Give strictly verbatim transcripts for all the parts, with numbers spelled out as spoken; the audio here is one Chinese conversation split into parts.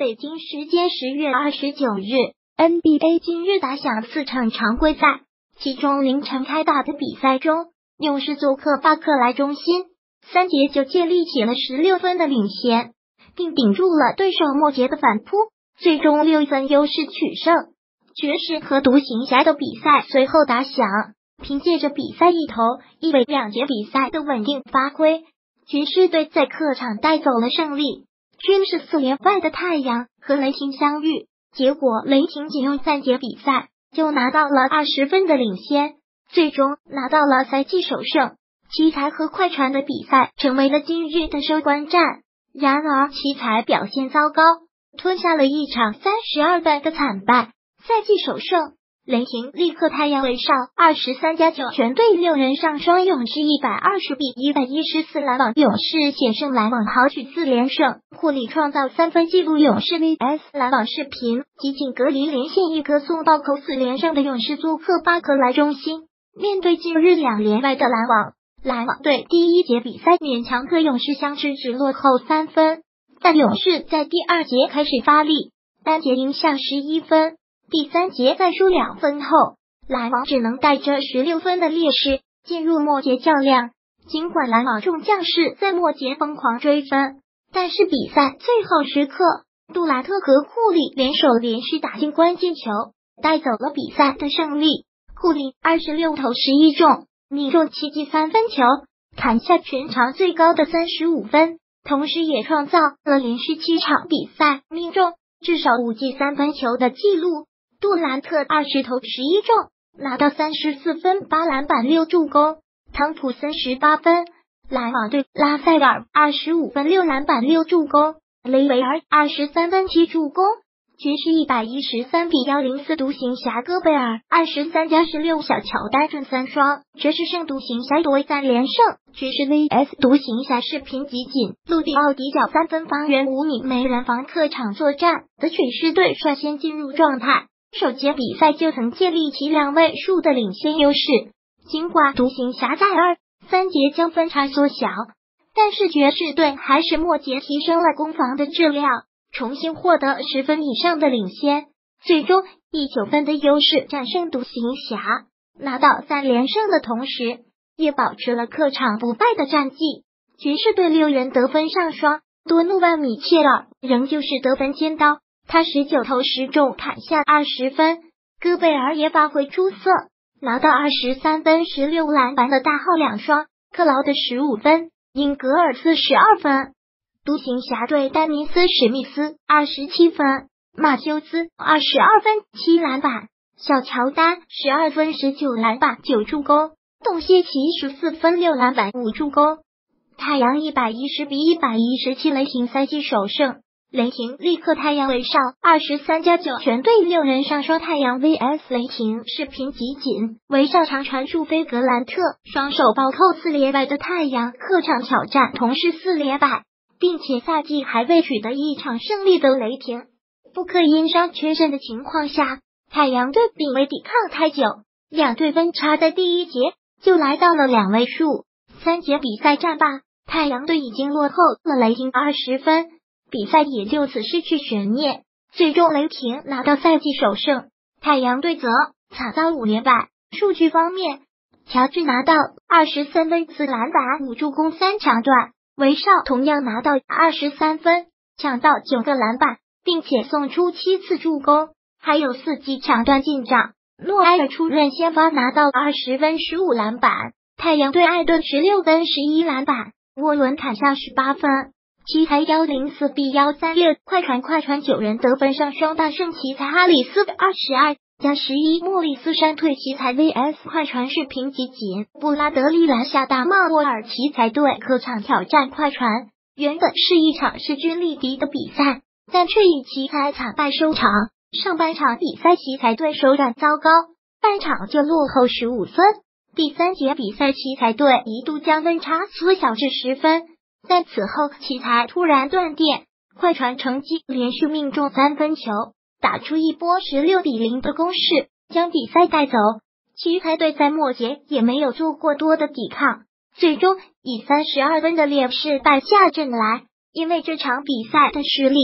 北京时间十月二十九日 ，N B A 今日打响四场常规赛，其中凌晨开打的比赛中，勇士做客巴克莱中心，三节就建立起了十六分的领先，并顶住了对手末节的反扑，最终六分优势取胜。爵士和独行侠的比赛随后打响，凭借着比赛一头一尾两节比赛的稳定发挥，爵士队在客场带走了胜利。均是四连败的太阳和雷霆相遇，结果雷霆仅用三节比赛就拿到了二十分的领先，最终拿到了赛季首胜。奇才和快船的比赛成为了今日的收官战，然而奇才表现糟糕，吞下了一场三十二分的惨败，赛季首胜。雷霆力克太阳威少二十三加九，全队六人上双，勇士一百二十比一百一十四篮网，勇士险胜篮网豪取四连胜，库里创造三分纪录，勇士 vs 篮网视频，极尽隔离连线一歌送暴扣四连胜的勇士做客巴克莱中心，面对近日两连败的篮网，篮网队第一节比赛勉强和勇士相持，只落后三分，但勇士在第二节开始发力，单节赢下十一分。第三节再输两分后，篮网只能带着十六分的劣势进入末节较量。尽管篮网众将士在末节疯狂追分，但是比赛最后时刻，杜兰特和库里联手连续打进关键球，带走了比赛的胜利。库里二十六投十一中，命中七记三分球，砍下全场最高的三十五分，同时也创造了连续七场比赛命中至少五记三分球的纪录。杜兰特二十投十一中，拿到三十四分八篮板六助攻，汤普森十八分，篮网队拉塞尔二十五分六篮板六助攻，雷维尔二十三分七助攻，爵士一百一十三比一零四独行侠，戈贝尔二十三加十六，小乔丹正三双，爵士胜独行侠夺三连胜，爵士 vs 独行侠视频集锦，陆地奥迪角三分方圆五米没人防，客场作战的爵士队率先进入状态。首节比赛就曾建立起两位数的领先优势，尽管独行侠在二三节将分差缩小，但是爵士队还是末节提升了攻防的质量，重新获得十分以上的领先，最终以九分的优势战胜独行侠，拿到三连胜的同时，也保持了客场不败的战绩。爵士队六人得分上双，多诺万米切尔仍旧是得分尖刀。他十九投十中，砍下二十分，戈贝尔也发挥出色，拿到二十三分十六篮板的大号两双，克劳德十五分，英格尔斯十二分。独行侠队丹尼斯史密斯二十七分，马修斯二十二分七篮板，小乔丹十二分十九篮板九助攻，洞歇奇十四分六篮板五助攻。太阳一百一十比一百一十七，雷霆赛季首胜。雷霆力克太阳威少二十三加九，全队六人上双，太阳 vs 雷霆视频集锦，威少长传助飞格兰特双手暴扣四连败的太阳，客场挑战同是四连败，并且赛季还未取得一场胜利的雷霆。布克因伤缺阵的情况下，太阳队并未抵抗太久，两队分差在第一节就来到了两位数，三节比赛战罢，太阳队已经落后了雷霆二十分。比赛也就此失去悬念，最终雷霆拿到赛季首胜，太阳队则惨遭五连败。数据方面，乔治拿到二十三分四篮板五助攻三抢断，威少同样拿到二十三分，抢到九个篮板，并且送出七次助攻，还有四记抢断进账。诺埃尔出任先发，拿到二十分十五篮板，太阳队艾顿十六分十一篮板，沃伦砍下十八分。奇才一零四比一三六，快船快船九人得分上双大胜奇才，哈里斯二十二加十一，莫里斯山退奇才 vs 快船视频集锦，布拉德利篮下大骂沃尔，奇才队客场挑战快船，原本是一场势均力敌的比赛，但却以奇才惨败收场。上半场比赛奇才队手感糟糕，半场就落后十五分，第三节比赛奇才队一度将分差缩小至十分。但此后奇才突然断电，快船乘机连续命中三分球，打出一波十六比零的攻势，将比赛带走。奇才队在末节也没有做过多的抵抗，最终以三十二分的劣势败下阵来。因为这场比赛的失利，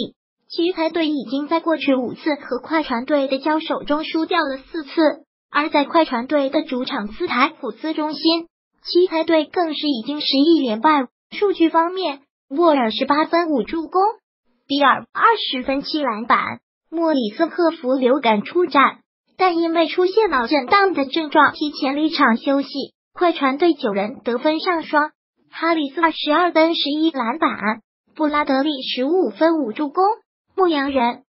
奇才队已经在过去五次和快船队的交手中输掉了四次，而在快船队的主场斯台普斯中心，奇才队更是已经十一连败。数据方面，沃尔十八分五助攻，比尔二十分七篮板，莫里斯克福流感出战，但因为出现脑震荡的症状，提前离场休息。快船队九人得分上双，哈里斯二十二分十一篮板，布拉德利十五分五助攻。牧羊人